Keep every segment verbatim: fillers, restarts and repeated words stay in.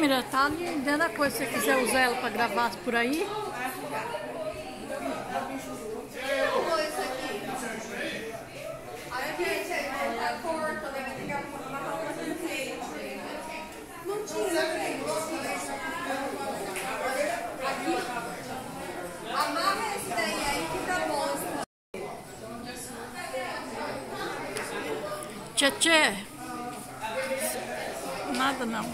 câmera tá ali dentro da coisa. Se você quiser usar ela para gravar por aí. Não tinha. Amarra esse daí aí que tá bom. Tchê, tchê. Nada não.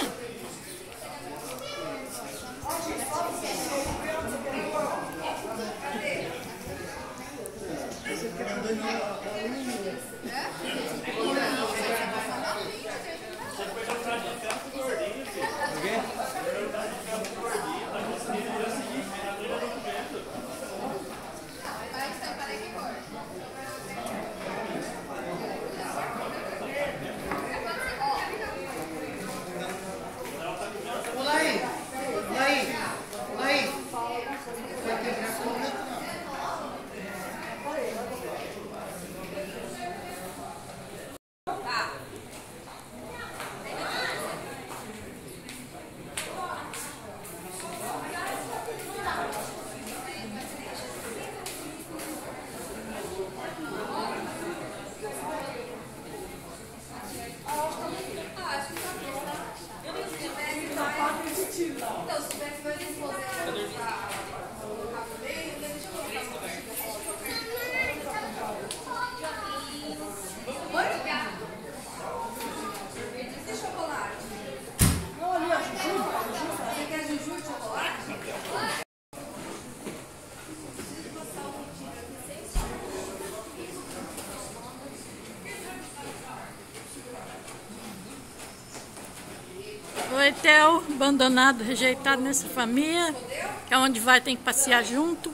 O Etel, abandonado, rejeitado nessa família, que é onde vai, tem que passear junto.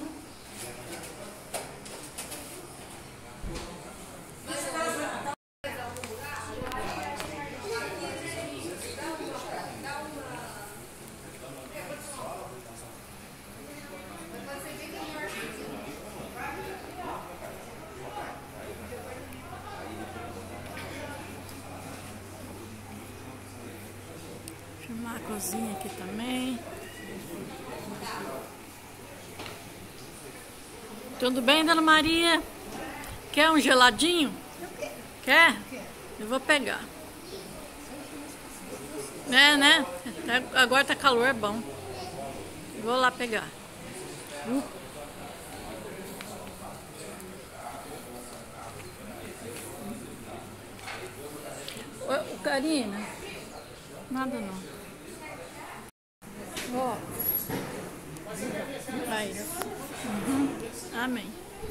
Filmar a cozinha aqui também. Tudo bem, Dona Maria? Quer um geladinho? Quer? Eu vou pegar. É, né? Agora tá calor, é bom. Vou lá pegar. Uh. Ô, Karina, nada não. Ó. Aí. Uhum. Amém.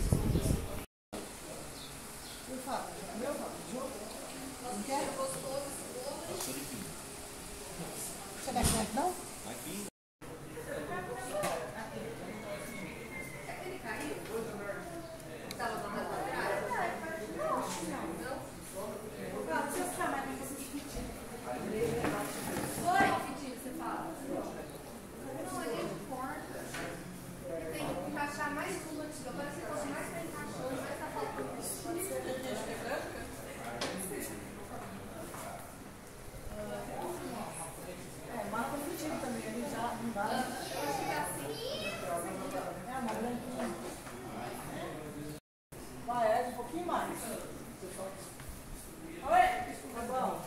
Você vai comer, não? Vai, é um pouquinho mais. Oi, tá bom.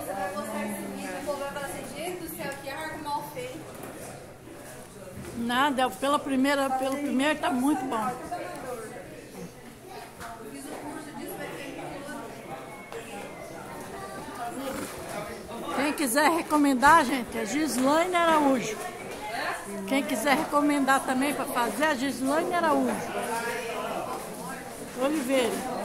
Nada. Del, pela primeira, pelo primeiro tá muito bom. Quem quiser recomendar, gente, é Gislaine Araújo. Quem quiser recomendar também para fazer, é Gislaine Araújo Oliveira.